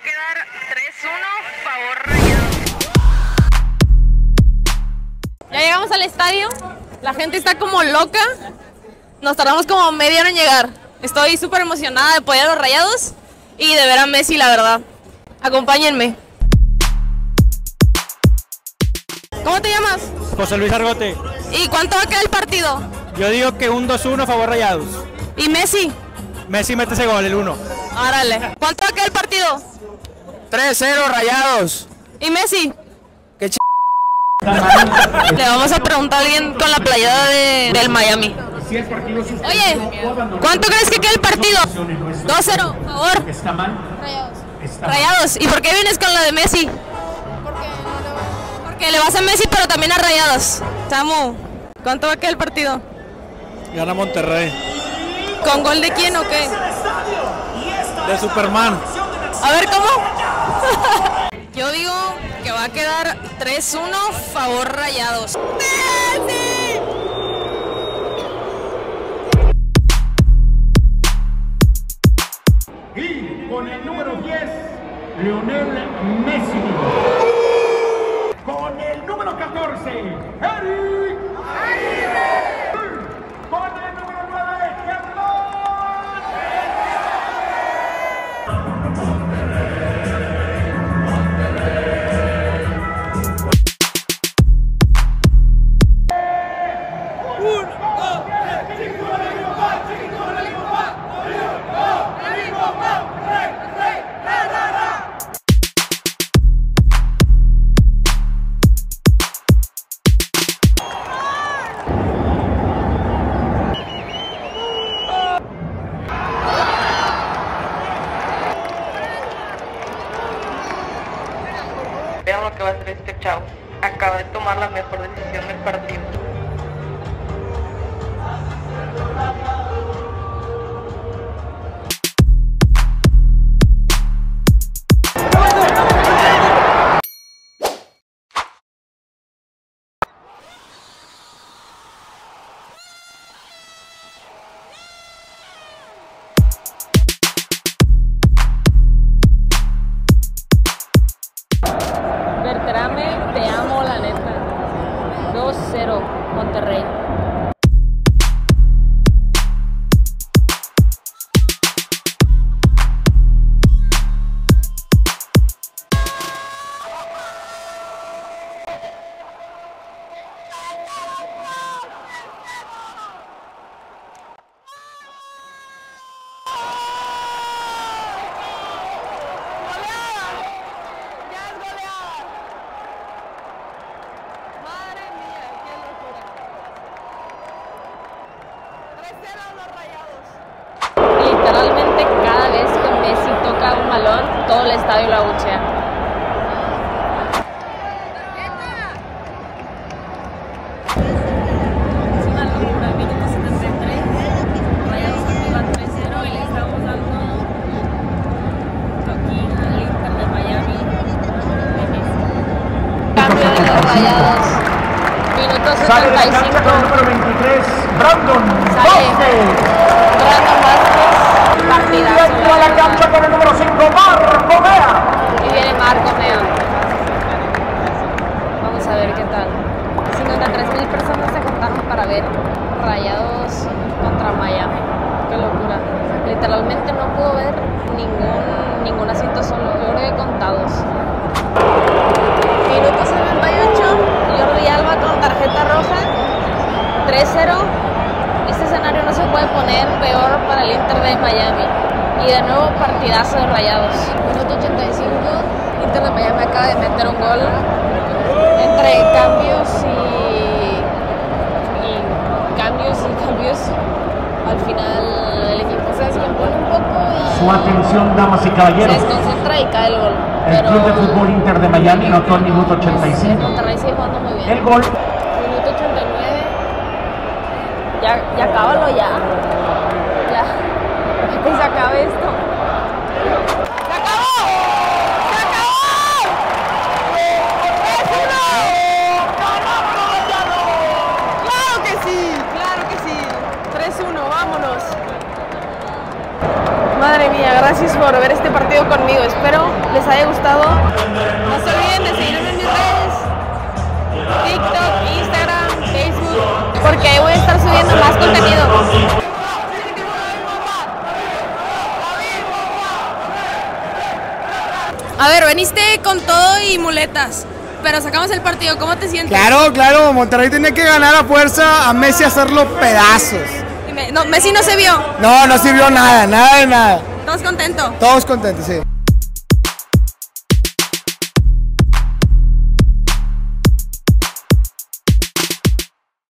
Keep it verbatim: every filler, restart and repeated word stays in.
quedar tres uno, favor Rayados. Ya llegamos al estadio, la gente está como loca, nos tardamos como media hora en llegar. Estoy súper emocionada de apoyar a los Rayados y de ver a Messi, la verdad. Acompáñenme. ¿Cómo te llamas? José Luis Argote. ¿Y cuánto va a quedar el partido? Yo digo que un dos uno favor Rayados. ¿Y Messi? Messi mete ese gol, el uno. Árale. ¿Cuánto va a quedar el partido? tres cero Rayados. ¿Y Messi? ¿Qué ch... Le vamos a preguntar a alguien con la playada de, del Miami. Oye, ¿cuánto crees que queda el partido? dos cero, por favor. Rayados. Rayados. ¿Y por qué vienes con la de Messi? Porque Porque le vas a Messi, pero también a Rayados. Samu, ¿cuánto va a quedar el partido? Gana Monterrey. ¿Con gol de quién o qué? De Superman. A ver, ¿cómo? Yo digo que va a quedar tres uno, favor Rayados. ¡Messi! Y con el número diez, Lionel Messi. Con el número catorce, Eric Aguirre. Con el número nueve, Germán. Vean lo que va a hacer este chavo. Acaba de tomar la mejor decisión del partido. Berterame, te amo, la neta. dos cero, Monterrey. Literalmente cada vez que Messi toca un balón, todo el estadio lo abuchea. Es una locura, minuto setenta y tres, Rayados arriba tres cero y le estamos dando aquí al Inter de Miami de Messi. Cambio de los Rayados, minuto Sale de setenta y la cancha cinco. con el número veintitrés, Brandon Sale. Vázquez. Brandon Vázquez, Y partidazo. entra a la cancha con el número cinco, Marco Mea. Y viene Marco Mea. Vamos a ver qué tal. cincuenta y tres mil personas se juntaron para ver Rayados contra Miami. Qué locura. Literalmente no puedo ver ningún, ningún asiento solo. Yo creo que contados. Minuto setenta y ocho. Jordi Alba con tarjeta roja. tres cero. Este escenario no se puede poner peor para el Inter de Miami. Y de nuevo partidazo de Rayados. Minuto ochenta y cinco. Inter de Miami acaba de meter un gol. Entre cambios y, y cambios y cambios. Al final el equipo se descompone un poco y Su atención, damas y se caballeros. desconcentra y cae el gol. El Pero Club de Fútbol Inter de Miami anotó el minuto ochenta y el cinco. Monterrey sigue jugando muy bien. El gol. Minuto ochenta y nueve. Ya, ya acábalo ya. Ya. Que se acabe esto. ¡Se acabó! ¡Se acabó! ¡tres uno! ¡Claro que sí! ¡Claro que sí! tres uno, vámonos. Madre mía, gracias por ver este partido conmigo. Espero les haya gustado. No se olviden de seguirme en mis redes, TikTok, Instagram, Facebook, porque ahí voy a estar subiendo más contenido. A ver, veniste con todo y muletas, pero sacamos el partido. ¿Cómo te sientes? Claro, claro, Monterrey tiene que ganar a fuerza, a Messi hacerlo pedazos. Dime, no, Messi no se vio. No, no sirvió nada, nada de nada. ¿Todos contentos? Todos contentos, sí.